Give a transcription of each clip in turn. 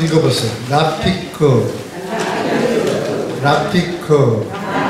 읽어보세요. 라피크. 라피크.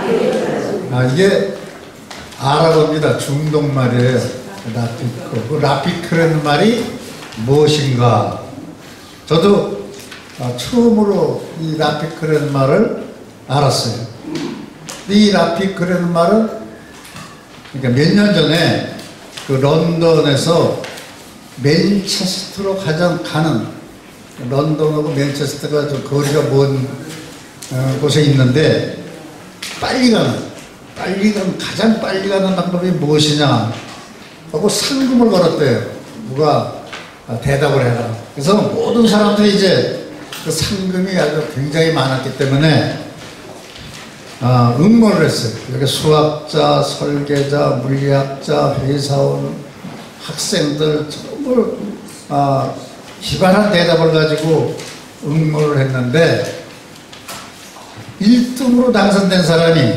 이게 아랍어입니다. 중동 말이에요. 라피크. 그 라피크라는 말이 무엇인가? 저도 처음으로 이 라피크라는 말을 알았어요. 이 라피크라는 말은 그러니까 몇 년 전에 그 런던에서 맨체스터로 가는 런던하고 맨체스터가 좀 거리가 먼 곳에 있는데 가장 빨리 가는 방법이 무엇이냐 하고 상금을 걸었대요. 누가 대답을 해라. 그래서 모든 사람들이 이제 그 상금이 아주 굉장히 많았기 때문에 응모를 했어요. 이렇게 수학자, 설계자, 물리학자, 회사원, 학생들 전부 기발한 대답을 가지고 응모를 했는데 1등으로 당선된 사람이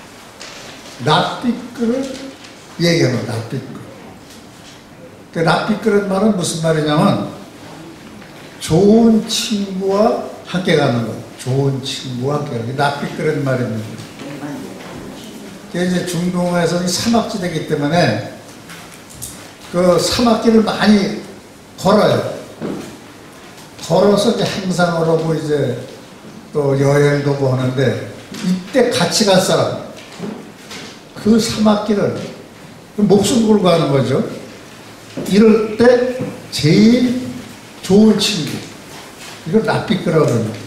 라피크를 얘기하는 거예요. 라피크. 그 라피크라는 말은 무슨 말이냐면 좋은 친구와 함께 가는 거예요. 좋은 친구와 함께 가는 거예요. 라피크라는 말입니다. 그게 이제 중동에서 사막지대이기 때문에 그 사막길을 많이 걸어요. 걸어서 이제 행상을 하고 이제 또 여행도 하고 하는데 이때 같이 갈 사람, 그 사막길을 목숨 걸고 하는 거죠. 이럴 때 제일 좋은 친구, 이걸 라피크라고 합니다.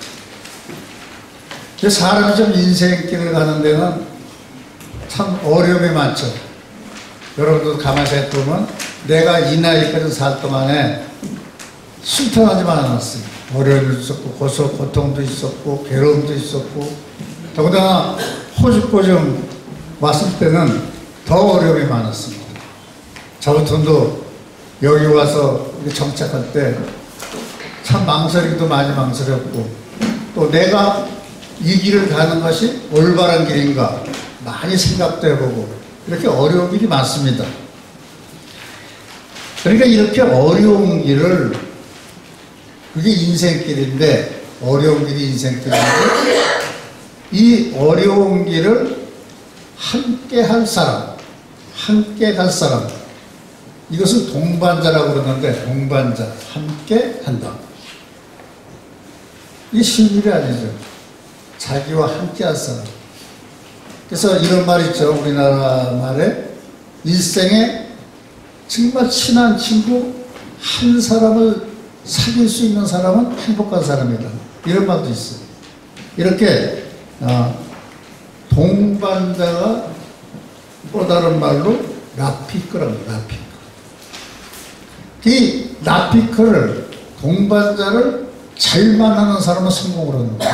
사람이 좀 인생길을 가는 데는 참 어려움이 많죠. 여러분도 가만히 생각해보면 내가 이 나이까지 살 동안에 순탄하지만 않았어요. 어려움도 있었고 고통도 있었고 괴로움도 있었고 더군다나 호주고정 왔을 때는 더 어려움이 많았습니다. 저부터도 여기 와서 정착할 때 참 망설이기도 많이 망설였고 또 내가 이 길을 가는 것이 올바른 길인가 많이 생각도 해보고 이렇게 어려운 길이 많습니다. 그러니까 이렇게 어려운 길을 그게 인생길인데 어려운 길이 인생길인데 이 어려운 길을 함께 할 사람, 함께 갈 사람 이것을 동반자라고 그러는데 동반자, 함께 한다. 이게 쉬운 일이 아니죠. 자기와 함께 할 사람. 그래서 이런 말 있죠. 우리나라 말에 일생에 정말 친한 친구 한 사람을 사귈 수 있는 사람은 행복한 사람이다. 이런 말도 있어요. 이렇게 동반자가 또 다른 말로 라피크랍니다. 라피크. 이 라피크를 동반자를 잘 만나는 사람은 성공을 하는 거예요.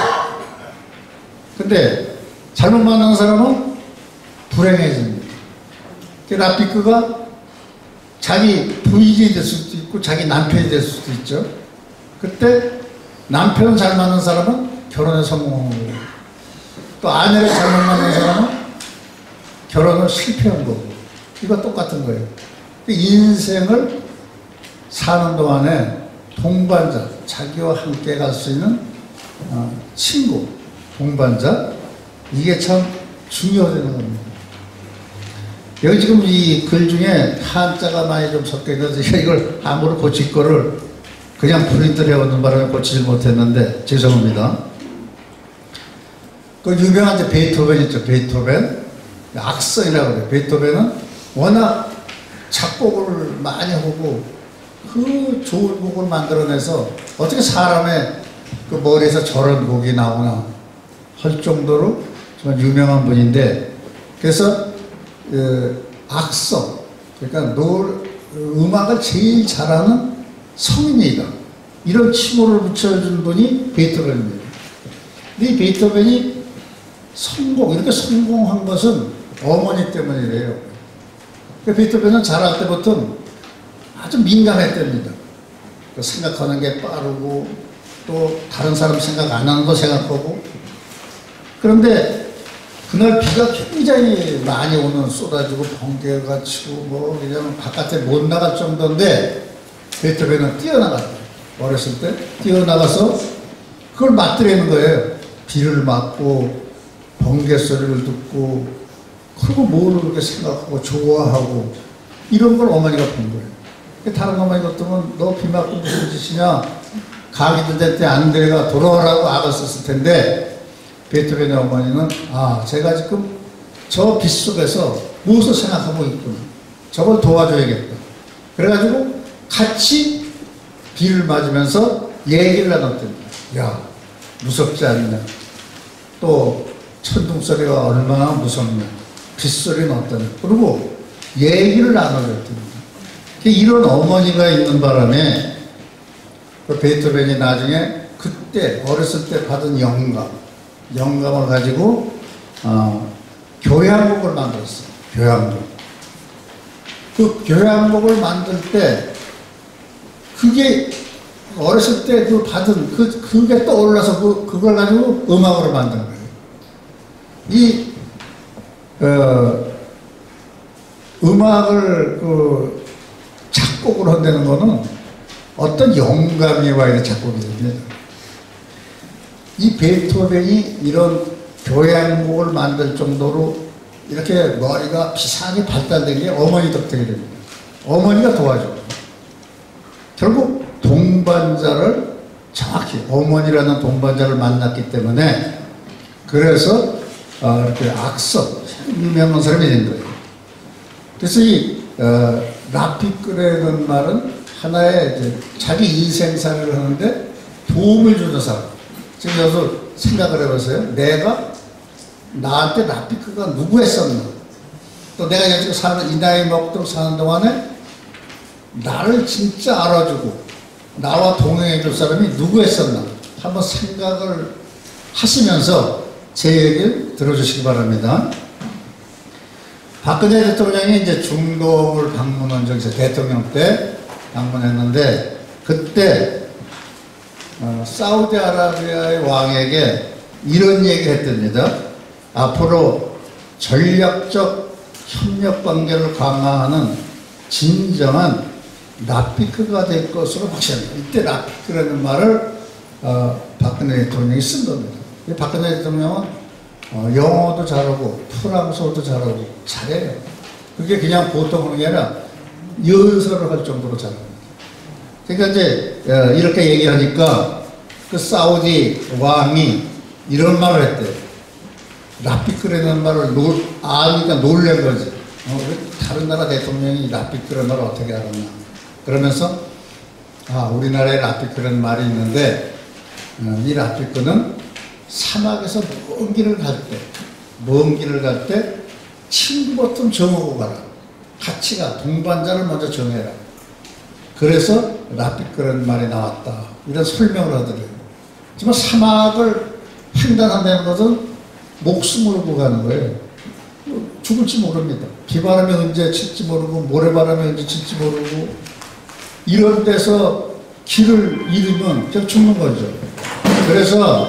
근데 잘못 만나는 사람은 불행해집니다. 라피크가 자기 부인이 될 수도 있고 자기 남편이 될 수도 있죠. 그때 남편을 잘 만난 사람은 결혼에 성공한 거고 또 아내를 잘못 만난 사람은 결혼을 실패한 거고 이거 똑같은 거예요. 인생을 사는 동안에 동반자, 자기와 함께 갈 수 있는 친구, 동반자 이게 참 중요하다는 겁니다. 여기 지금 이 글 중에 한자가 많이 좀 섞여 있어서 이걸 함부로 고칠 거를 그냥 프린트를 해오는 바람에 고치지 못했는데 죄송합니다. 그 유명한 이제 베토벤 있죠. 베토벤 악성이라고 그래요. 베토벤은 워낙 작곡을 많이 하고 그 좋은 곡을 만들어내서 어떻게 사람의 그 머리에서 저런 곡이 나오나 할 정도로 정말 유명한 분인데 그래서 악성 그러니까 음악을 제일 잘하는 성인이다 이런 칭호를 붙여준 분이 베토벤입니다. 근데 이 베토벤이 이렇게 성공한 것은 어머니 때문이래요. 그러니까 베토벤은 자랄 때부터 아주 민감했답니다. 생각하는 게 빠르고 또 다른 사람 생각 안 하는 거 생각하고 그런데 그날 비가 굉장히 많이 쏟아지고 번개가 치고 그냥 바깥에 못 나갈 정도인데 베토벤은 뛰어나갔대요. 어렸을 때 뛰어나가서 그걸 맞들이는 거예요. 비를 맞고 번개 소리를 듣고 그리고 뭘 그렇게 생각하고 좋아하고 이런 걸 어머니가 본 거예요. 다른 어머니 같으면 너 비 맞고 무슨 짓이냐, 가기도 될 때 안드레가 돌아오라고 악을 썼을 텐데 베토벤의 어머니는 제가 지금 저 빛 속에서 무엇을 생각하고 있구나, 저걸 도와줘야겠다. 그래가지고 같이 비를 맞으면서 얘기를 나눴더니 야, 무섭지 않냐, 또 천둥 소리가 얼마나 무섭냐, 빗소리는 어떠냐, 그리고 얘기를 나눠줬답니다. 이런 어머니가 있는 바람에 그 베토벤이 나중에 그때 어렸을 때 받은 영감을 가지고 교향곡을 만들었어요. 교향곡. 그 교향곡을 만들 때 그게 어렸을 때 그 받은 그게 떠올라서 그걸 가지고 음악으로 만든 거예요. 이 음악을 작곡을 한다는 거는 어떤 영감이 와야 작곡이 됩니다. 이 베토벤이 이런 교향곡을 만들 정도로 이렇게 머리가 비상하게 발달된 게 어머니 덕택이 됩니다. 어머니가 도와줘요. 결국 동반자를 정확히 어머니라는 동반자를 만났기 때문에 그래서 이렇게 악성 유명한 사람이 된 거예요. 그래서 이 라피크라는 말은 하나의 이제 자기 인생사를 하는데 도움을 주는 사람. 지금 여기서 생각을 해보세요. 내가 나한테 라피크가 누구 했었나, 또 내가 지금 사는 이 나이 먹도록 사는 동안에 나를 진짜 알아주고 나와 동행해 줄 사람이 누구 했었나 한번 생각을 하시면서 제 얘기를 들어주시기 바랍니다. 박근혜 대통령이 이제 중동을 방문한 적이 있어요. 대통령 때 방문했는데 그때 사우디아라비아의 왕에게 이런 얘기를 했답니다. 앞으로 전략적 협력 관계를 강화하는 진정한 라피크가 될 것으로 확신합니다. 이때 라피크라는 말을 박근혜 대통령이 쓴 겁니다. 박근혜 대통령은 영어도 잘하고 프랑스어도 잘하고 잘해요. 그게 그냥 보통 하는 게 아니라 연설을 할 정도로 잘합니다. 그러니까 이제 이렇게 얘기하니까 그 사우디 왕이 이런 말을 했대요. 라피크라는 말을 아니까 놀란 거지. 다른 나라 대통령이 라피크라는 말을 어떻게 알았나. 그러면서 우리나라에 라피크라는 말이 있는데 이 라피크는 사막에서 먼 길을 갈 때 친구부터 정하고 가라. 같이 가. 동반자를 먼저 정해라. 그래서 라피크라는 말이 나왔다. 이런 설명을 하더래요. 하지만 사막을 횡단한다는 것은 목숨을 걸고 가는 거예요. 죽을지 모릅니다. 비바람이 언제 칠지 모르고 모래바람이 언제 칠지 모르고 이런 데서 길을 잃으면 그냥 죽는 거죠. 그래서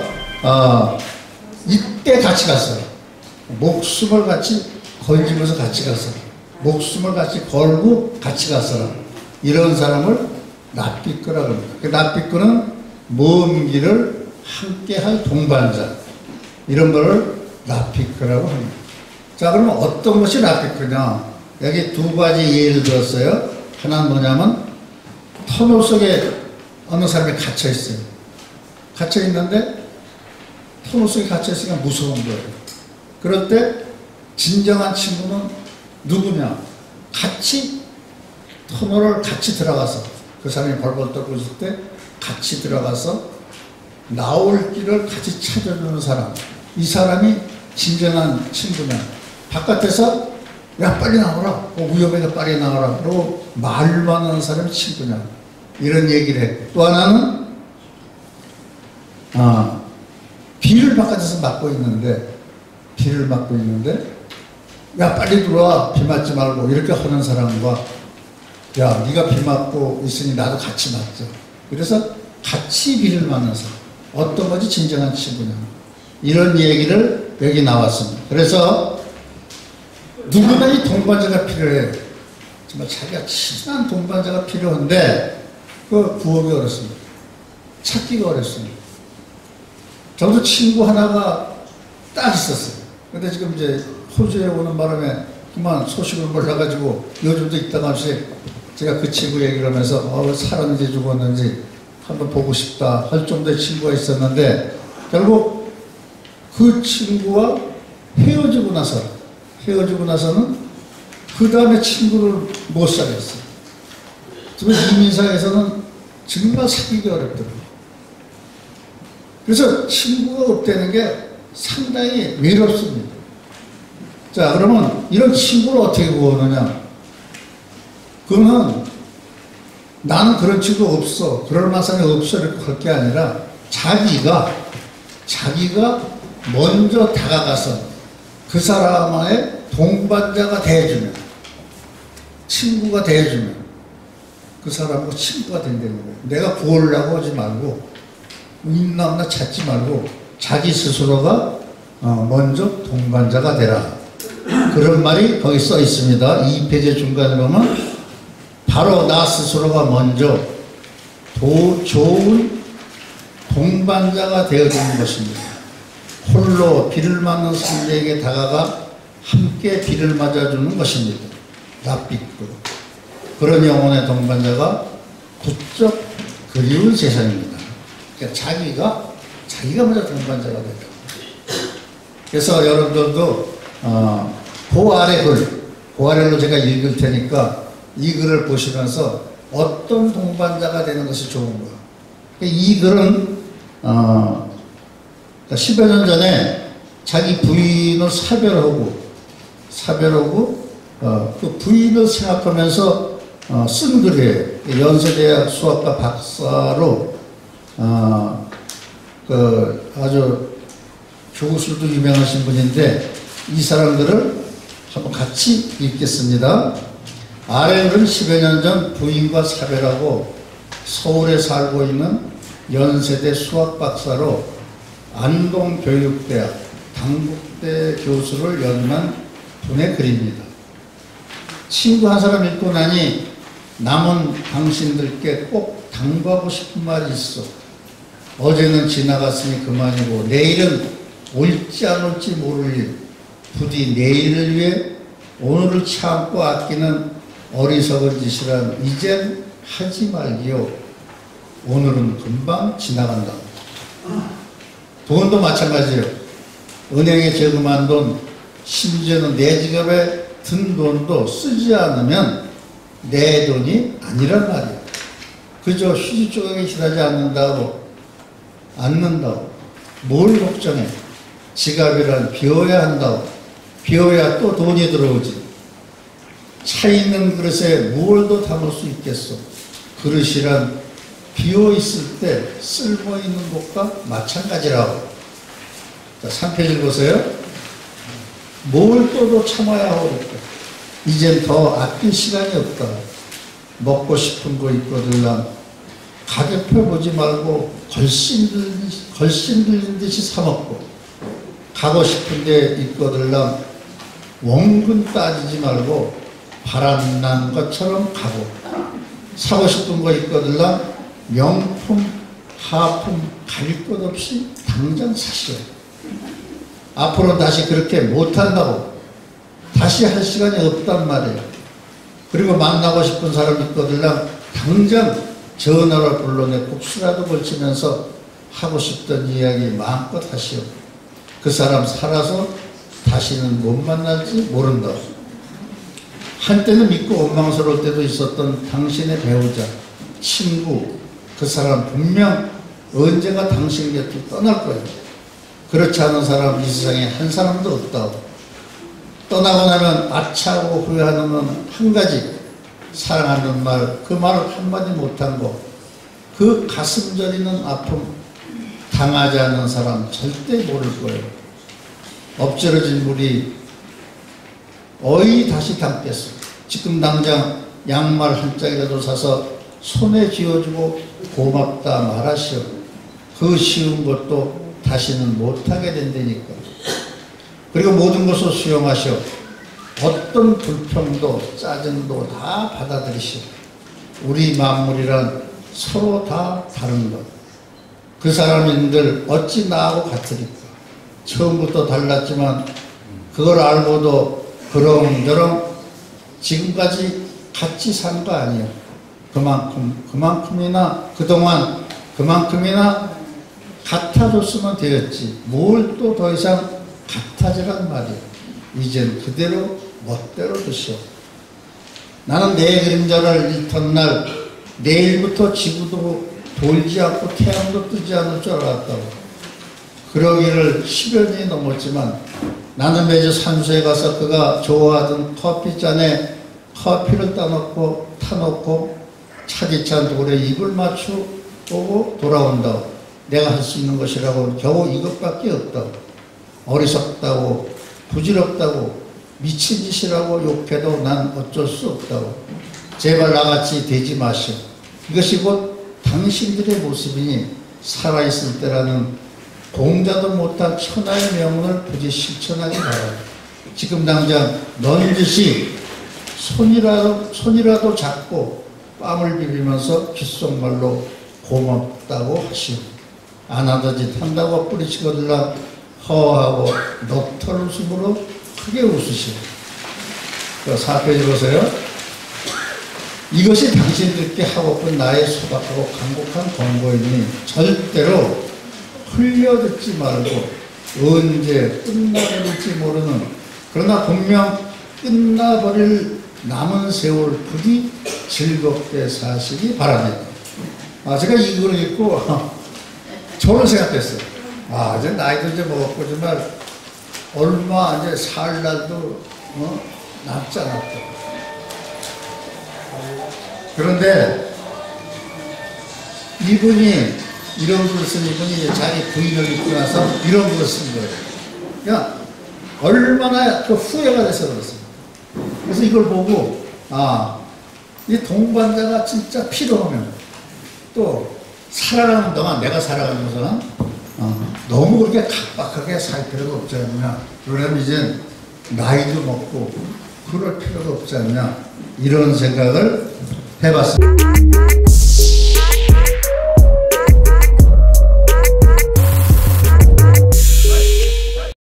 이때 같이 갔어요. 목숨을 같이 걸지면서 같이 갔어요. 목숨을 같이 걸고 같이 갔어요. 이런 사람을 라피크라고 합니다. 그 라피크는 먼 길을 함께 할 동반자, 이런 거를 라피크라고 합니다. 자, 그러면 어떤 것이 라피크냐? 여기 두 가지 예를 들었어요. 하나는 뭐냐면 터널 속에 어느 사람이 갇혀 있어요. 갇혀 있는데 터널 속에 갇혀 있으니까 무서운 거예요. 그럴 때 진정한 친구는 누구냐? 같이 터널을 같이 들어가서 그 사람이 벌벌 떨고 있을 때 같이 들어가서 나올 길을 같이 찾아주는 사람. 이 사람이 진정한 친구냐? 바깥에서 야 빨리 나오라, 위험해서 빨리 나오라, 그리고 말만 하는 사람이 친구냐, 이런 얘기를 해. 또 하나는 비를 바깥에서 맞고 있는데 야 빨리 들어와, 비 맞지 말고, 이렇게 하는 사람과 야 네가 비 맞고 있으니 나도 같이 맞자. 그래서 같이 비를 맞는 사람, 어떤 것이 진정한 친구냐, 이런 얘기를 여기 나왔습니다. 그래서 누구나 이 동반자가 필요해요. 정말 자기가 친한 동반자가 필요한데 그 구하기 어렵습니다. 찾기가 어렵습니다. 저도 친구 하나가 딱 있었어요. 근데 지금 이제 호주에 오는 바람에 그만 소식을 몰라가지고 요즘도 있다가씩 제가 그 친구 얘기를 하면서 살았는지 죽었는지 한번 보고 싶다 할 정도의 친구가 있었는데, 결국 그 친구와 헤어지고 나서는 그 다음에 친구를 못 사귀었어요. 이민사에서는 정말 사귀기 어렵더라고요. 그래서 친구가 없다는 게 상당히 외롭습니다. 자, 그러면 이런 친구를 어떻게 구하느냐? 그거는 나는 그런 친구 없어, 그럴 만한 사람이 없어 이렇게 할 게 아니라 자기가 먼저 다가가서 그 사람의 동반자가 대해주면, 친구가 대해주면 그 사람하고 친구가 된다는 거예요. 내가 구하려고 하지 말고 있나 찾지 말고 자기 스스로가 먼저 동반자가 되라. 그런 말이 거기 써 있습니다. 2페이지 중간에 보면 바로 나 스스로가 먼저 좋은 동반자가 되어주는 것입니다. 홀로 비를 맞는 상대에게 다가가 함께 비를 맞아주는 것입니다. 랍비크. 그런 영혼의 동반자가 부쩍 그리운 세상입니다. 그러니까 자기가 먼저 동반자가 되죠. 그래서 여러분들도 그 아래로 제가 읽을 테니까 이 글을 보시면서 어떤 동반자가 되는 것이 좋은가. 이 글은 10여 년 전에 자기 부인을 사별하고 그 부인을 생각하면서 쓴 글이에요. 연세대학 수학과 박사로 아주 교수도 유명하신 분인데, 이 사람들을 한번 같이 읽겠습니다. 아래는 10여 년 전 부인과 사별하고 서울에 살고 있는 연세대 수학 박사로 안동교육대학 당국대 교수를 연임한 분의 글입니다. 친구 한 사람 읽고 나니 남은 당신들께 꼭 당부하고 싶은 말이 있어. 어제는 지나갔으니 그만이고 내일은 올지 안 올지 모를 일, 부디 내일을 위해 오늘을 참고 아끼는 어리석은 짓이란 이젠 하지 말기요. 오늘은 금방 지나간다. 돈도 마찬가지예요. 은행에 저금한 돈, 심지어는 내 지갑에 든 돈도 쓰지 않으면 내 돈이 아니란 말이에요. 그저 휴지 조각에 힐하지 않는다고 뭘 걱정해. 지갑이란 비워야 한다고. 비워야 또 돈이 들어오지. 차 있는 그릇에 무얼 더 담을 수 있겠어. 그릇이란 비어있을 때 쓸모있는 것과 마찬가지라고. 자, 3페이지 보세요. 뭘 또 참아야 하고 이젠 더 아낄 시간이 없다. 먹고 싶은 거 있거들랑 가격표 보지 말고 걸신 들린 듯이 사먹고, 가고 싶은 데 있거들랑 원근 따지지 말고 바람난 것처럼 가고, 사고 싶은 거 있거들랑 명품, 하품 가릴 것 없이 당장 사시오. 앞으로 다시 그렇게 못한다고. 다시 할 시간이 없단 말이에요. 그리고 만나고 싶은 사람 있거들랑 당장 전화를 불러내고 수라도 걸치면서 하고 싶던 이야기 마음껏 하시오. 그 사람 살아서 다시는 못 만날지 모른다. 한때는 믿고 원망스러울 때도 있었던 당신의 배우자, 친구, 그 사람 분명 언젠가 당신 곁을 떠날 거예요. 그렇지 않은 사람 이 세상에 한 사람도 없다고. 떠나고 나면 아차하고 후회하는 건 한 가지. 사랑하는 말, 그 말을 한마디 못한 거, 그 가슴 저리는 아픔, 당하지 않는 사람 절대 모를 거예요. 엎질러진 물이 어이 다시 담겠어. 지금 당장 양말 한 짝이라도 사서 손에 쥐어주고 고맙다 말하시오. 그 쉬운 것도 다시는 못하게 된다니까. 그리고 모든 것을 수용하시오. 어떤 불평도 짜증도 다 받아들이시오. 우리 만물이란 서로 다 다른 것. 그 사람인들 어찌 나하고 같으리까. 처음부터 달랐지만 그걸 알고도 그런저런 지금까지 같이 산 거 아니에요. 그만큼이나 그동안 그만큼이나 같아졌으면 되었지. 뭘 또 더 이상 같아지란 말이에요. 이젠 그대로 멋대로 두시오. 나는 내 그림자를 잃던 날 내일부터 지구도 돌지 않고 태양도 뜨지 않을 줄 알았다고. 그러기를 10여 년이 넘었지만 나는 매주 산소에 가서 그가 좋아하던 커피잔에 커피를 따놓고 타놓고 차디찬 돌에 입을 맞추고 돌아온다고. 내가 할 수 있는 것이라고 겨우 이것밖에 없다고. 어리석다고 부질없다고 미친 짓이라고 욕해도 난 어쩔 수 없다고. 제발 나같이 되지 마시오. 이것이 곧 당신들의 모습이니 살아있을 때라는 공자도 못한 천하의 명언을 부지 실천하기 바랍니다. 지금 당장 넌지시 손이라도 잡고 뺨을 비비면서 귓속말로 고맙다고 하시오. 안 하던 짓 한다고 뿌리치거들라 허하고 녹털 웃음으로 크게 웃으시오. 4페이지 보세요. 이것이 당신들께 하고픈 나의 소박하고 간곡한 권고이니 절대로 흘려듣지 말고 언제 끝나버릴지 모르는, 그러나 분명 끝나버릴 남은 세월 부디 즐겁게 사시기 바랍니다. 제가 이 글을 읽고 저는 생각했어요. 이제 나이도 이제 먹었고 정말 얼마 이제 살 날도 남지 않았다. 그런데 이분이 이런 글을 쓴 이분이 자기 부인을 입고 나서 이런 글을 쓴 거예요. 그러니까 얼마나 그 후회가 돼서 그렇습니다. 그래서 이걸 보고 이 동반자가 진짜 필요하면 또 살아가는 동안 내가 살아가면서는 너무 그렇게 각박하게 살 필요가 없지 않냐. 그러려면 이제 나이도 먹고 그럴 필요가 없지 않냐. 이런 생각을 해봤습니다.